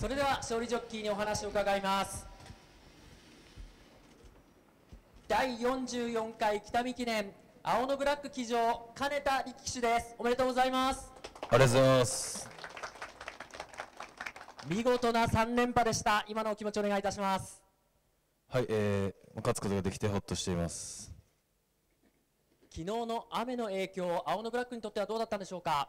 それでは勝利ジョッキーにお話を伺います。第44回北見記念青のブラック騎乗金田力騎手です。おめでとうございます。 ありがとうございます。 見事な3連覇でした。今のお気持ちお願いいたします。 はい、勝つことができてほっとしています。 昨日の雨の影響、青のブラックにとってはどうだったんでしょうか。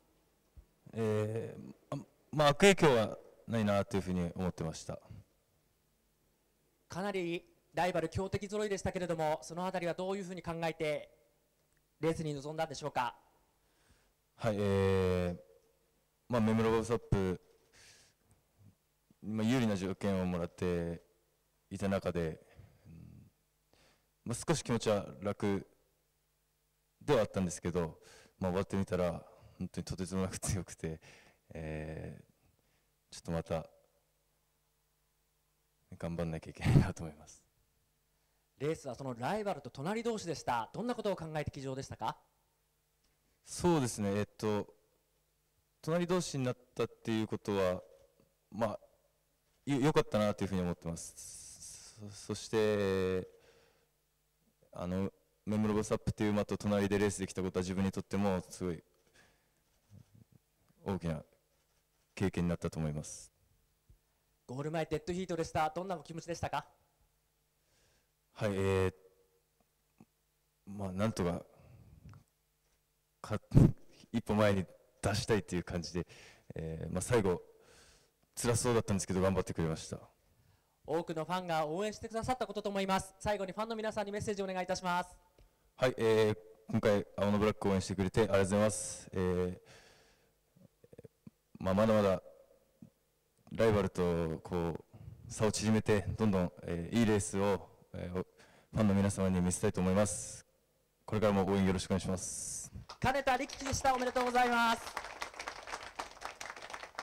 悪影響はないなというふうに思ってました。 かなりライバル強敵揃いでしたけれども、そのあたりはどういうふうに考えてレースに臨んだんでしょうか。 はい、メムロボブサップ、有利な条件をもらっていた中で、少し気持ちは楽ではあったんですけど、終わってみたら本当にとてつもなく強くて、ちょっとまた頑張らなきゃいけないなと思います。 レースはそのライバルと隣同士でした。どんなことを考えて騎乗でしたか。 そうですね、隣同士になったっていうことは、良かったなというふうに思ってます。そしてメムロボサップという馬と隣でレースできたことは自分にとってもすごい大きな経験になったと思います。 ゴール前デッドヒートでした。どんなお気持ちでしたか。 はい、なんとか一歩前に出したいという感じで、最後辛そうだったんですけど頑張ってくれました。 多くのファンが応援してくださったことと思います。最後にファンの皆さんにメッセージをお願いいたします。 はい、今回青のブラックを応援してくれてありがとうございます。まだまだライバルと差を縮めてどんどん、いいレースを、ファンの皆様に見せたいと思います。これからも応援よろしくお願いします。 金田力騎でした。おめでとうございます。